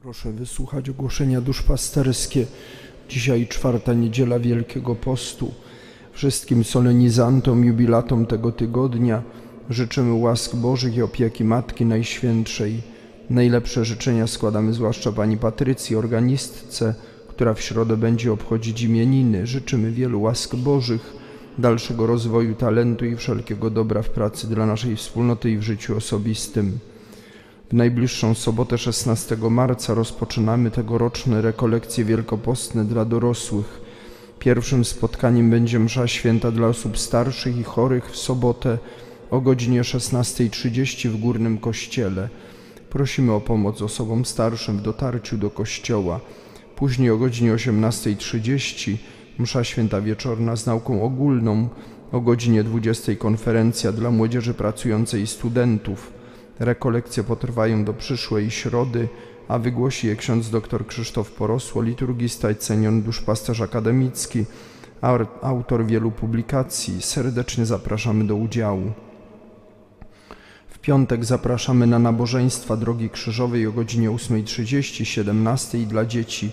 Proszę wysłuchać ogłoszenia duszpasterskie. Dzisiaj 4. niedziela Wielkiego Postu. Wszystkim solenizantom, jubilatom tego tygodnia życzymy łask Bożych i opieki Matki Najświętszej. Najlepsze życzenia składamy zwłaszcza pani Patrycji, organistce, która w środę będzie obchodzić imieniny. Życzymy wielu łask Bożych, dalszego rozwoju talentu i wszelkiego dobra w pracy dla naszej wspólnoty i w życiu osobistym. W najbliższą sobotę 16 marca rozpoczynamy tegoroczne rekolekcje wielkopostne dla dorosłych. Pierwszym spotkaniem będzie msza święta dla osób starszych i chorych w sobotę o godzinie 16:30 w Górnym Kościele. Prosimy o pomoc osobom starszym w dotarciu do kościoła. Później o godzinie 18:30 msza święta wieczorna z nauką ogólną, o godzinie 20:00 konferencja dla młodzieży pracującej i studentów. Rekolekcje potrwają do przyszłej środy, a wygłosi je ksiądz dr Krzysztof Porosło, liturgista i ceniony duszpasterz akademicki, autor wielu publikacji. Serdecznie zapraszamy do udziału. W piątek zapraszamy na nabożeństwa Drogi Krzyżowej o godzinie 8:30, 17:00 dla dzieci,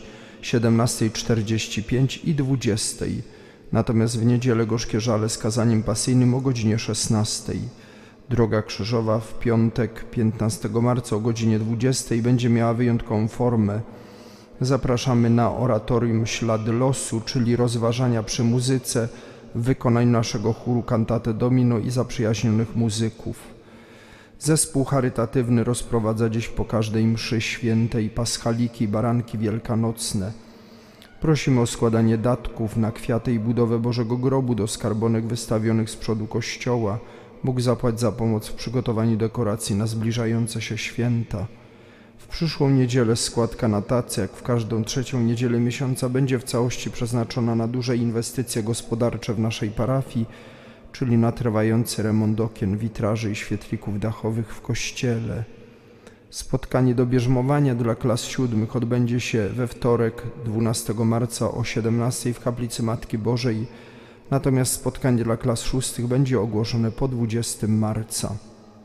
17:45 i 20:00. Natomiast w niedzielę gorzkie żale z kazaniem pasyjnym o godzinie 16:00. Droga Krzyżowa w piątek 15 marca o godzinie 20:00 będzie miała wyjątkową formę. Zapraszamy na oratorium Ślad losu, czyli rozważania przy muzyce w wykonaniu naszego chóru Cantate Domino i zaprzyjaźnionych muzyków. Zespół charytatywny rozprowadza dziś po każdej mszy świętej paschaliki i baranki wielkanocne. Prosimy o składanie datków na kwiaty i budowę Bożego Grobu do skarbonek wystawionych z przodu kościoła. Bóg zapłać za pomoc w przygotowaniu dekoracji na zbliżające się święta. W przyszłą niedzielę składka na tacy, jak w każdą trzecią niedzielę miesiąca, będzie w całości przeznaczona na duże inwestycje gospodarcze w naszej parafii, czyli na trwający remont okien, witraży i świetlików dachowych w kościele. Spotkanie do bierzmowania dla klas 7 odbędzie się we wtorek 12 marca o 17:00 w Kaplicy Matki Bożej, natomiast spotkanie dla klas 6 będzie ogłoszone po 20 marca.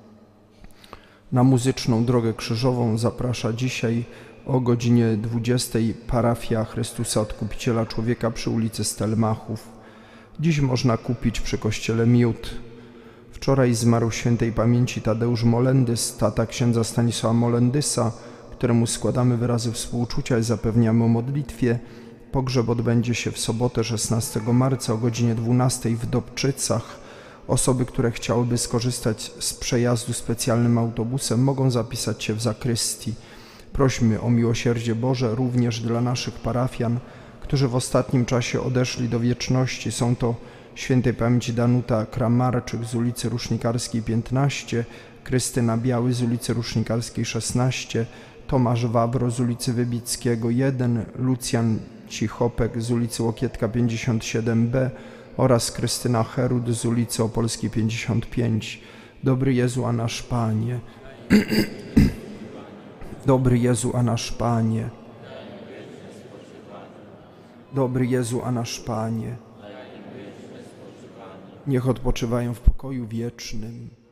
Na muzyczną Drogę Krzyżową zaprasza dzisiaj o godzinie 20:00 parafia Chrystusa Odkupiciela Człowieka przy ulicy Stelmachów. Dziś można kupić przy kościele miód. Wczoraj zmarł świętej pamięci Tadeusz Molendys, tata księdza Stanisława Molendysa, któremu składamy wyrazy współczucia i zapewniamy o modlitwie. Pogrzeb odbędzie się w sobotę 16 marca o godzinie 12:00 w Dobczycach. Osoby, które chciałyby skorzystać z przejazdu specjalnym autobusem, mogą zapisać się w zakrystii. Prośmy o miłosierdzie Boże również dla naszych parafian, którzy w ostatnim czasie odeszli do wieczności. Są to świętej pamięci Danuta Kramarczyk z ulicy Rusznikarskiej 15, Krystyna Biały z ulicy Rusznikarskiej 16, Tomasz Wawro z ulicy Wybickiego 1, Lucjan Cichopek z ulicy Łokietka 57b oraz Krystyna Herud z ulicy Opolskiej 55. Dobry Jezu, a nasz Panie. Dobry Jezu, a nasz Panie. Dobry Jezu, a nasz Panie. Niech odpoczywają w pokoju wiecznym.